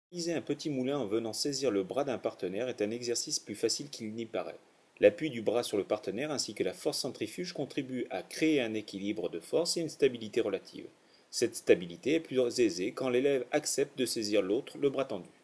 Utiliser un petit moulin en venant saisir le bras d'un partenaire est un exercice plus facile qu'il n'y paraît. L'appui du bras sur le partenaire ainsi que la force centrifuge contribuent à créer un équilibre de force et une stabilité relative. Cette stabilité est plus aisée quand l'élève accepte de saisir l'autre le bras tendu.